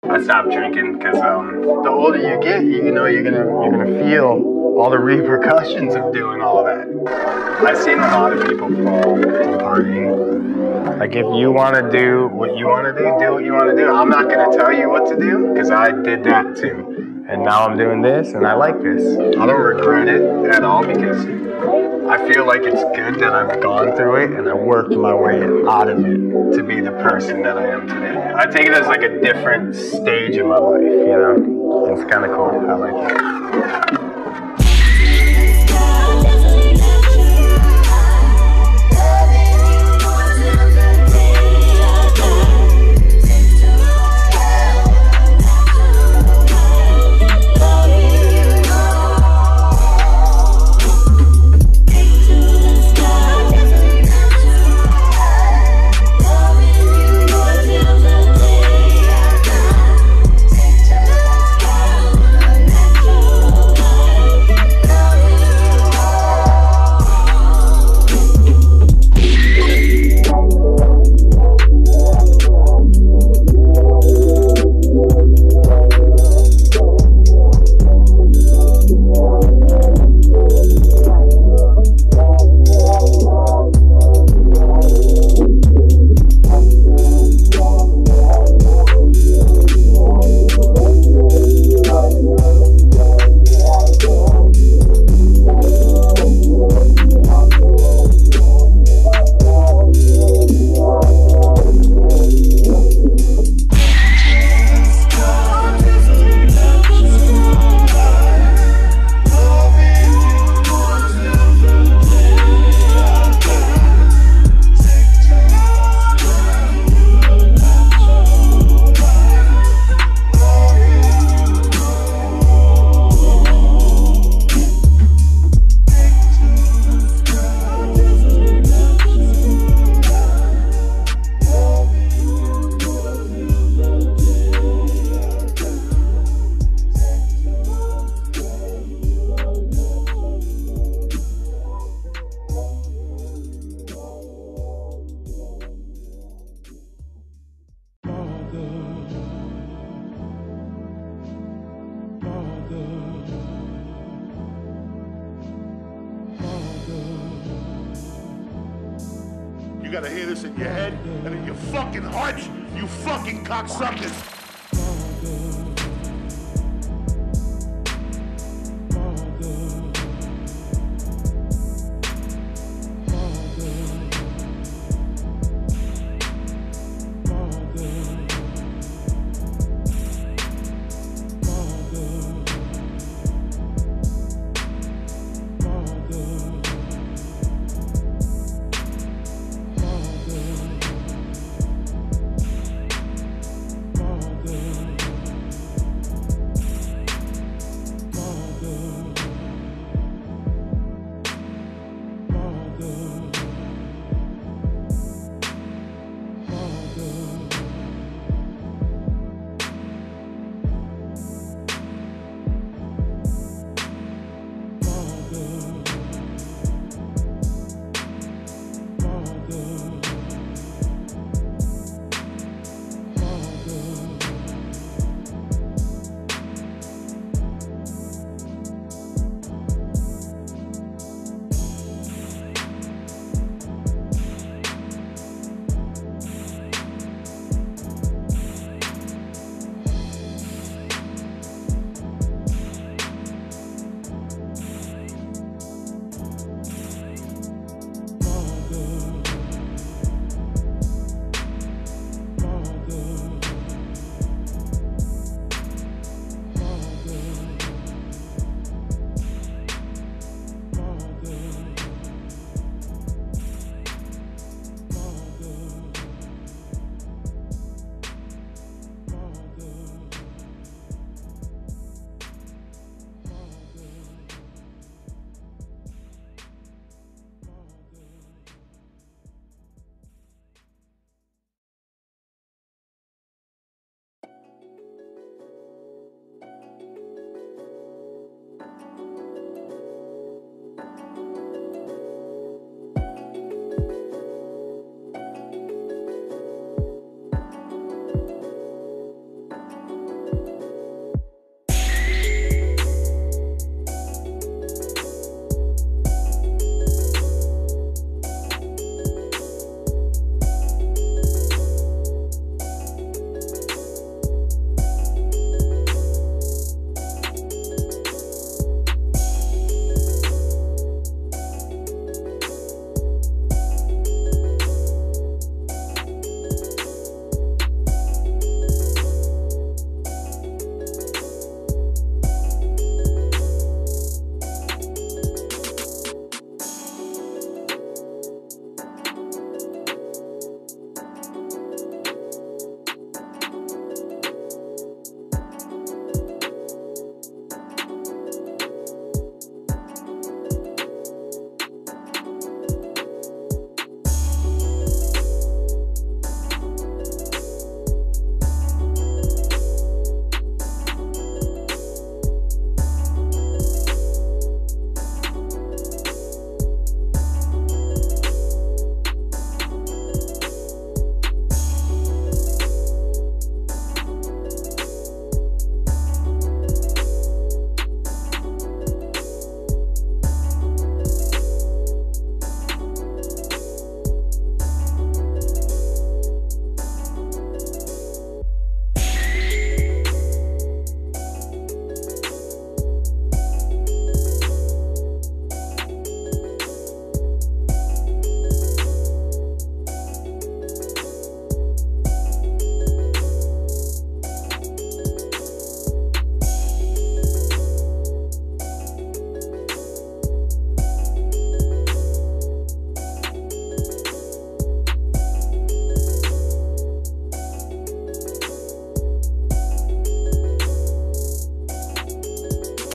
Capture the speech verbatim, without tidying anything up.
I stopped drinking because um, the older you get, you know, you're gonna you're gonna feel all the repercussions of doing all that. I've seen a lot of people fall from partying. Like, if you want to do what you want to do, do what you want to do. I'm not gonna tell you what to do because I did that too, and now I'm doing this, and I like this. I don't regret it at all because I feel like it's good that I've gone through it and I worked my way out of it to be the person that I am today. I take it as like a different stage in my life, you know? It's kind of cool. I like it. You gotta hear this in your head and in your fucking heart, you fucking cocksuckers.